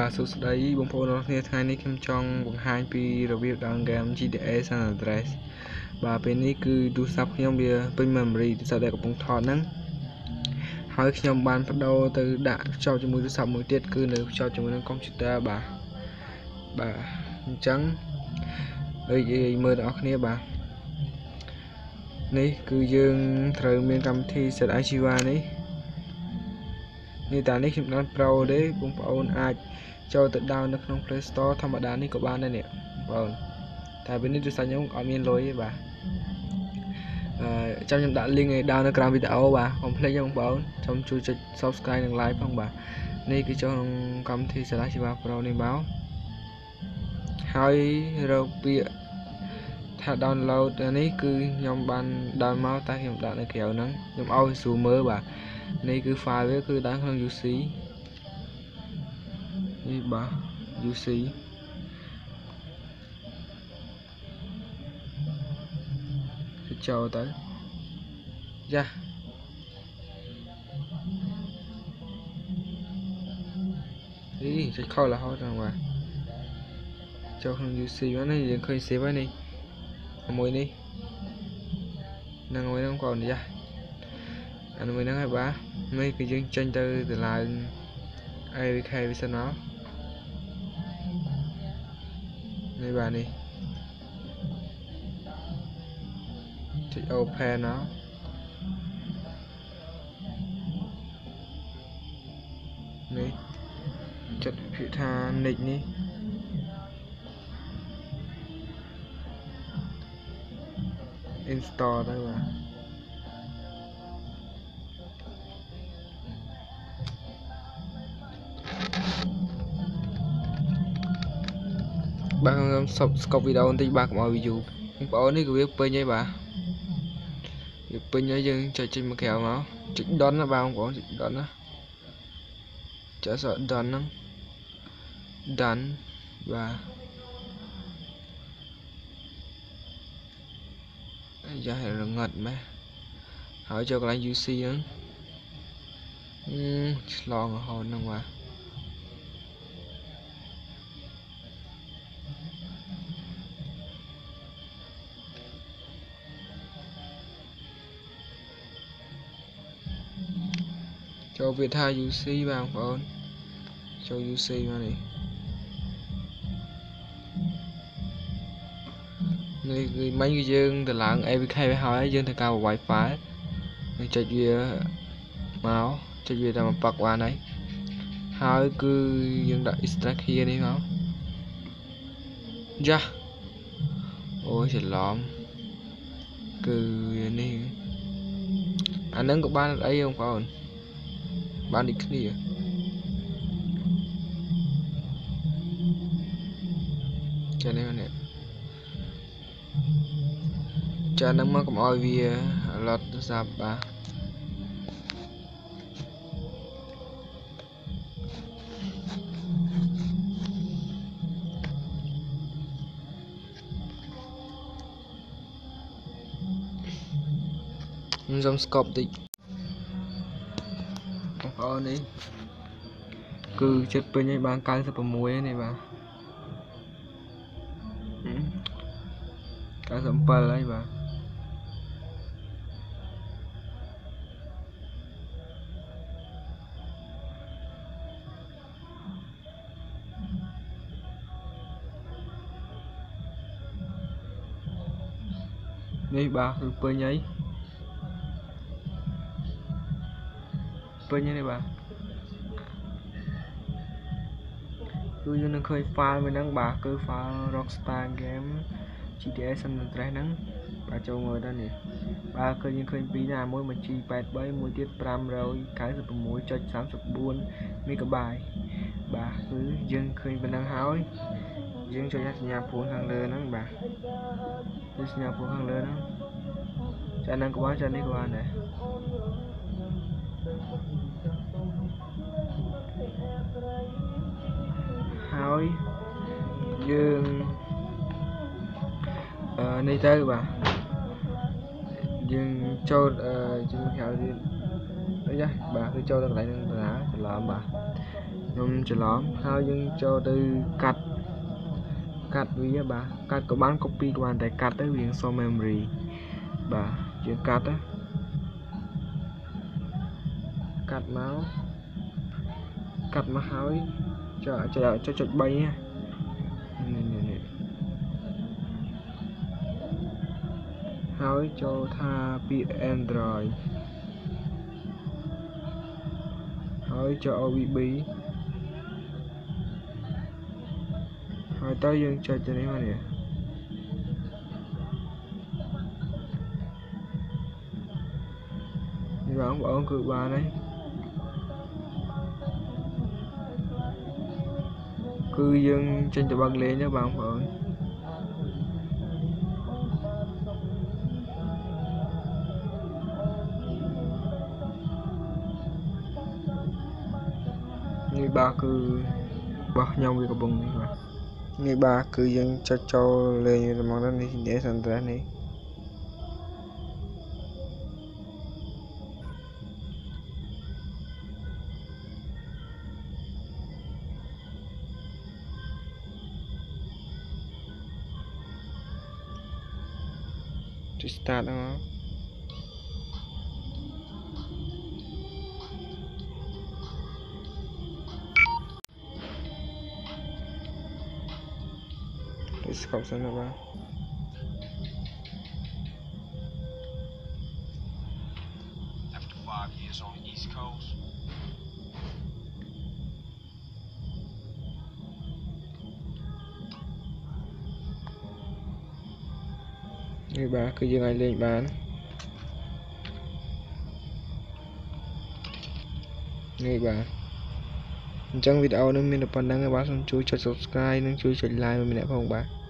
Bà số đấy bông phố nóថ្ងៃនេះខ្ញុំចង់បង្ហាញពីរបៀប download game GTA San Andreas បាទពេលនេះគឺទូរស័ព្ទខ្ញុំវាពេញ memory ទូរស័ព្ទដែលកំពុងថតហ្នឹងហើយខ្ញុំបានបដូរទៅដាក់ភ្ជាប់ជាមួយទូរស័ព្ទមួយទៀតគឺនៅភ្ជាប់ជាមួយនឹង computer បាទអញ្ចឹងមើលដល់អ្នកគ្នាបាទនេះគឺយើងត្រូវមានកម្មវិធី set Archiva នេះតានេះខ្ញុំដល់ Pro ទេបងប្អូនអាចចូលទៅ down នៅក្នុង Play Store ធម្មតានេះក៏បានដែរនេះបងតែពេលនេះទូរស័ព្ទខ្ញុំអត់មានលុយទេបាទចាំខ្ញុំដាក់ link ឲ្យ down នៅក្រោមវីដេអូបាទកុំភ្លេចបងប្អូនចាំជួយចុច subscribe និង like ផងបាទនេះគឺចូលក្នុងកម្មវិធី set Archiva Pro នេះមកហើយរកពាក្យថា download នេះគឺខ្ញុំបាន down មកតែខ្ញុំដាក់នៅក្រៅហ្នឹងខ្ញុំឲ្យស្រួលមើលបាទនេះគឺ file វាគឺដាក់ក្នុង UC នេះបាទ UC គឺចូលទៅចាចុចខលរហូតដល់បាទចូលក្នុង UC ហ្នឹងយើងឃើញ save ហើយនេះមួយនេះនឹងមួយហ្នឹងគាត់ចាអាមួយហ្នឹងហើយបាទនេះគឺយើងចេញទៅឡើង AVK វាសិនមកនេះបាទនេះចុច open ណានេះចុចពាក្យថា nick នេះinstall ទៅបាទខ្ញុំស្កប់វីដេអូបន្តិចបាទកុំឲ្យវាយូរបងប្អូននេះគឺវាពេញហើយបាទវាពេញហើយយើងចុចមកក្រៅមកចុច done ណាបាទបងប្អូនចុច done ណាចុច done ហ្នឹង done បាទយ៉ារងត់ម៉េះហើយចូលកន្លែង UC ហ្នឹងឆ្លងរហូតហ្នឹងបាទចូលវាថា UC បងប្អូនចូល UC មកនេះគឺមិញគឺយើងទៅឡើង AVK ទៅហើយយើងត្រូវការ Wi-Fi យើងចុចវាមកចុចវាតាមប៉ាក់បានហើយគឺយើងដាក់ extract here នេះមកយ៉ាអូយច្រឡំគឺនេះអានឹងក៏បានអីបងប្អូនបានដូចគ្នាចានេះនេះចានឹងមកកុំឲ្យវាឡត់ទូរស័ព្ទបាទខ្ញុំស្កប់តិចបងប្អូននេះគឺចិត្តពេញឲ្យបាន96នេះបាទ97ហើយបាទនេះបាទគឺពេញហើយនេះបាទគឺយើងនឹងឃើញ file មួយហ្នឹងបាទគឺ file Rockstar Game GTA San Andreas ហ្នឹងបាទចូលមើលទៅនេះបាទឃើញយើងឃើញពីរណាមួយ G83 មួយទៀត 596.34 MB បាទគឺយើងឃើញប៉ុណ្ណឹងហើយយើងចុចសញ្ញាព្រួយខាងលើហ្នឹងបាទគឺសញ្ញាព្រួយខាងលើហ្នឹងចាហ្នឹងក៏បានចានេះក៏បានដែរហើយយើងនេះទៅបាទយើងចូលជាមួយក្រៅទៀតអីចាបាទគឺចូលទៅកន្លែងហ្នឹងតាច្រឡំបាទ nhom chờ lắm hai dân cho từ cắt với bà cắt có bán copy của bạn tại cắt tới viên so memory bà chuyện cắt á cắt máu cắt mà hỏi cho chụp bay nha hỏi cho tha pi Android hỏi cho OBB hỏi tới dân cho đấy mà nè thì bạn bảo cứ bà đấy cư dân trên tờ băng lên đó bạn bảo người ba cứ bỏ nhau với cái bông này mà người ba cứ dân cho lên là mong đó để thành ra này start đó let's go xem nào ba After 5 years on the East Coast, người ba cứ dân ai lên bán người ba trong video nếu mình được phần đăng các bạn chui cho subscribe nên chui cho like mình lại không bạn